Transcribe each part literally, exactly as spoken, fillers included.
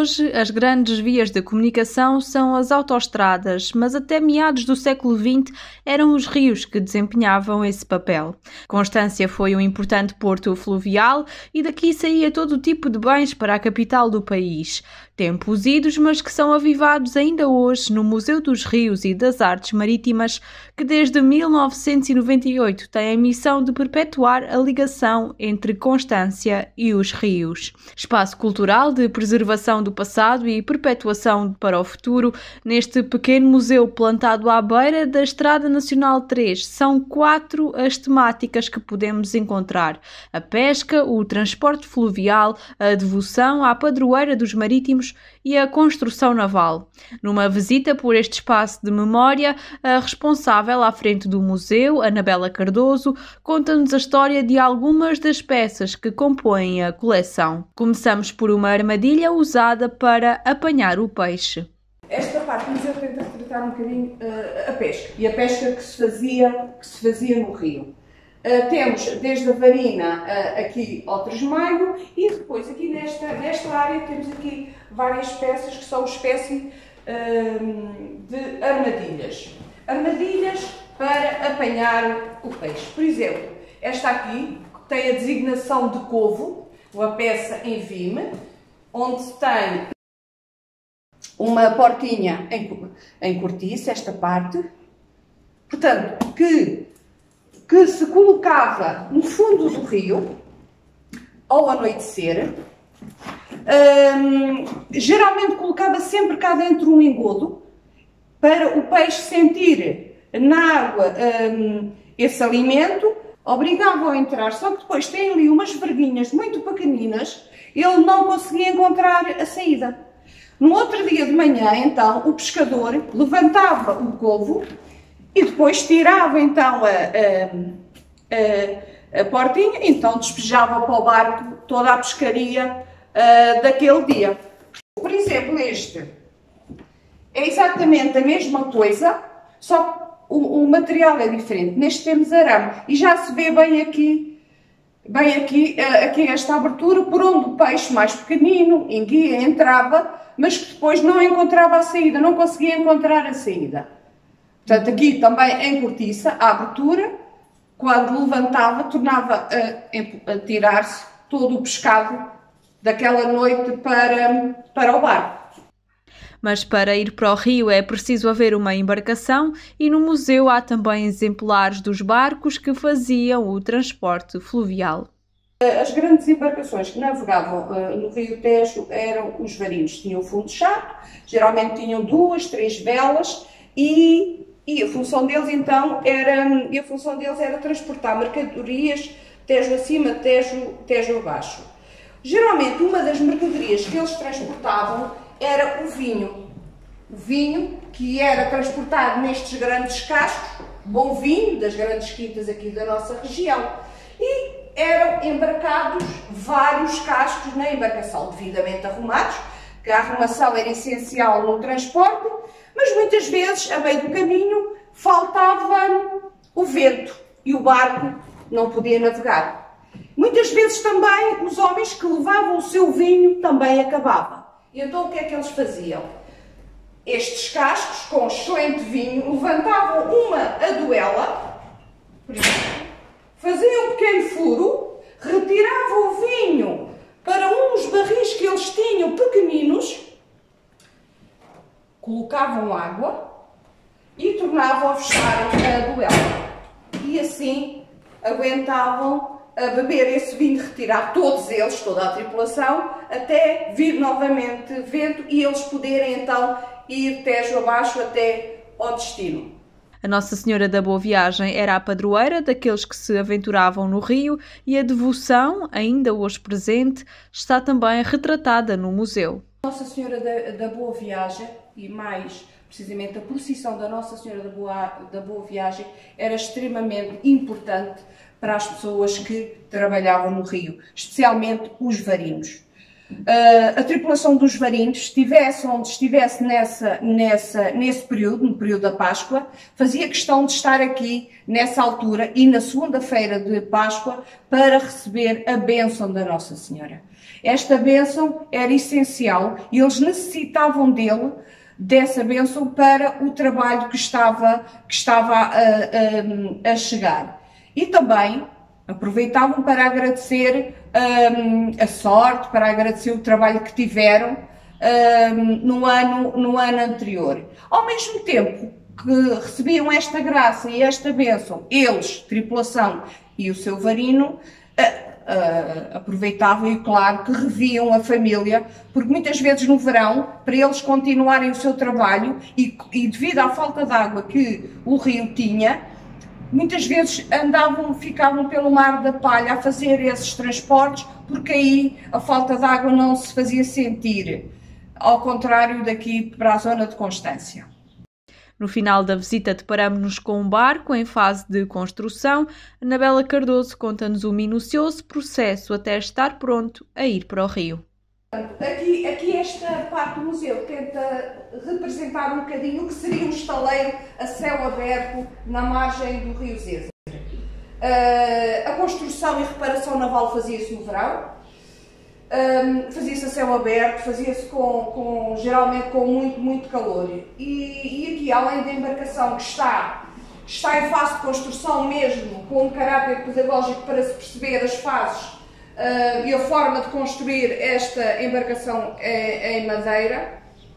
hoje, as grandes vias de comunicação são as autoestradas, mas até meados do século vinte eram os rios que desempenhavam esse papel. Constância foi um importante porto fluvial e daqui saía todo o tipo de bens para a capital do país. Tempos idos, mas que são avivados ainda hoje no Museu dos Rios e das Artes Marítimas, que desde mil novecentos e noventa e oito tem a missão de perpetuar a ligação entre Constância e os rios. Espaço cultural de preservação do passado e perpetuação para o futuro, neste pequeno museu plantado à beira da Estrada Nacional três, são quatro as temáticas que podemos encontrar: a pesca, o transporte fluvial, a devoção à padroeira dos marítimos e a construção naval. Numa visita por este espaço de memória, a responsável à frente do museu, Anabela Cardoso, conta-nos a história de algumas das peças que compõem a coleção. Começamos por uma armadilha usada para apanhar o peixe. Esta parte do museu tenta retratar um bocadinho uh, a pesca, e a pesca que se fazia, que se fazia no rio. Uh, temos desde a varina uh, aqui ao tresmalho e depois aqui nesta, nesta área temos aqui várias peças que são espécie uh, de armadilhas. Armadilhas para apanhar o peixe. Por exemplo, esta aqui tem a designação de covo, uma peça em vime, onde tem uma portinha em, em cortiça, esta parte, portanto, que que se colocava no fundo do rio ao anoitecer. Hum, geralmente colocava sempre cá dentro um engodo para o peixe sentir na água hum, esse alimento, obrigava-o a entrar, só que depois tem ali umas verguinhas muito pequeninas, ele não conseguia encontrar a saída. No outro dia de manhã, então, o pescador levantava o covo e depois tirava então a, a, a, a portinha, então despejava para o barco toda a pescaria a, daquele dia. Por exemplo, este é exatamente a mesma coisa, só que o, o material é diferente. Neste temos arame e já se vê bem aqui, bem aqui, aqui esta abertura, por onde o peixe mais pequenino, enguia, entrava, mas que depois não encontrava a saída, não conseguia encontrar a saída. Portanto, aqui também em cortiça, a abertura, quando levantava, tornava a, a tirar-se todo o pescado daquela noite para, para o barco. Mas para ir para o rio é preciso haver uma embarcação e no museu há também exemplares dos barcos que faziam o transporte fluvial. As grandes embarcações que navegavam uh, no Rio Tejo eram os varinos. Tinham fundo chato, geralmente tinham duas, três velas e E a função deles, então, era, e a função deles era transportar mercadorias Tejo acima, Tejo, Tejo abaixo. Geralmente, uma das mercadorias que eles transportavam era o vinho. O vinho que era transportado nestes grandes cascos, bom vinho, das grandes quintas aqui da nossa região. E eram embarcados vários cascos na embarcação, devidamente arrumados, que a arrumação era essencial no transporte, mas muitas vezes, a meio do caminho, faltava o vento e o barco não podia navegar. Muitas vezes também os homens que levavam o seu vinho também acabavam. E então o que é que eles faziam? Estes cascos com excelente vinho levantavam uma aduela, faziam um pequeno furo, retiravam o vinho para uns barris que eles tinham pequeninos, colocavam água e tornavam a fechar a duela. E assim aguentavam a beber esse vinho, retirar todos eles, toda a tripulação, até vir novamente vento e eles poderem então ir Tejo abaixo até ao destino. A Nossa Senhora da Boa Viagem era a padroeira daqueles que se aventuravam no rio e a devoção, ainda hoje presente, está também retratada no museu. Nossa Senhora da, da Boa Viagem, e mais precisamente a procissão da Nossa Senhora da Boa, da Boa Viagem, era extremamente importante para as pessoas que trabalhavam no rio, especialmente os varinos. Uh, a tripulação dos varinos, estivesse onde estivesse nessa, nessa, nesse período, no período da Páscoa, fazia questão de estar aqui nessa altura e na segunda-feira de Páscoa para receber a bênção da Nossa Senhora. Esta bênção era essencial e eles necessitavam dele, dessa bênção, para o trabalho que estava, que estava a, a, a chegar. E também aproveitavam para agradecer um, a sorte, para agradecer o trabalho que tiveram um, no, ano, no ano anterior. Ao mesmo tempo que recebiam esta graça e esta bênção, eles, tripulação e o seu varino, uh, Uh, aproveitavam e, claro, que reviam a família, porque muitas vezes no verão, para eles continuarem o seu trabalho e, e devido à falta de água que o rio tinha, muitas vezes andavam, ficavam pelo Mar da Palha a fazer esses transportes, porque aí a falta de água não se fazia sentir, ao contrário daqui para a zona de Constância. No final da visita deparamos-nos com um barco em fase de construção. Anabela Cardoso conta-nos o minucioso processo até estar pronto a ir para o rio. Aqui, aqui esta parte do museu tenta representar um bocadinho o que seria um estaleiro a céu aberto na margem do rio Zézer. Uh, a construção e reparação naval fazia-se no verão. Um, fazia-se a céu aberto, fazia-se com, com, geralmente com muito, muito calor. E, e aqui, além da embarcação que está, está em fase de construção mesmo, com um caráter pedagógico para se perceber as fases uh, e a forma de construir esta embarcação em, em madeira,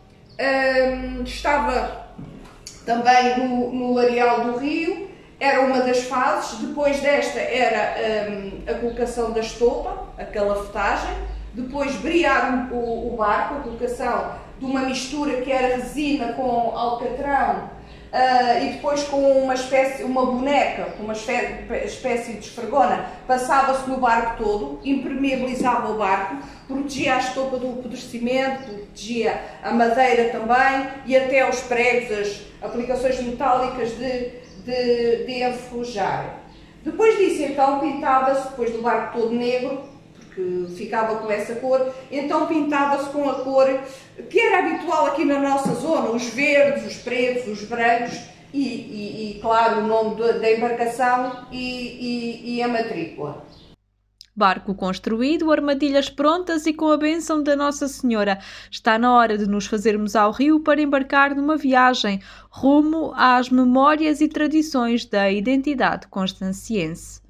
um, estava também no, no areal do rio, era uma das fases. Depois desta era um, a colocação da estopa, a calafetagem. Depois briar o, o barco, a colocação de uma mistura que era resina com alcatrão uh, e depois com uma espécie, uma boneca, uma espécie, espécie de esfregona, passava-se no barco todo, impermeabilizava o barco, protegia a estopa do apodrecimento, protegia a madeira também e até os pregos, as aplicações metálicas de, de, de enferrujar. Depois disso, então, pintava-se, depois do barco todo negro, que ficava com essa cor, então pintava-se com a cor que era habitual aqui na nossa zona, os verdes, os pretos, os brancos e, e, e claro, o nome da embarcação e, e, e a matrícula. Barco construído, armadilhas prontas e com a bênção da Nossa Senhora. Está na hora de nos fazermos ao rio para embarcar numa viagem rumo às memórias e tradições da identidade constanciense.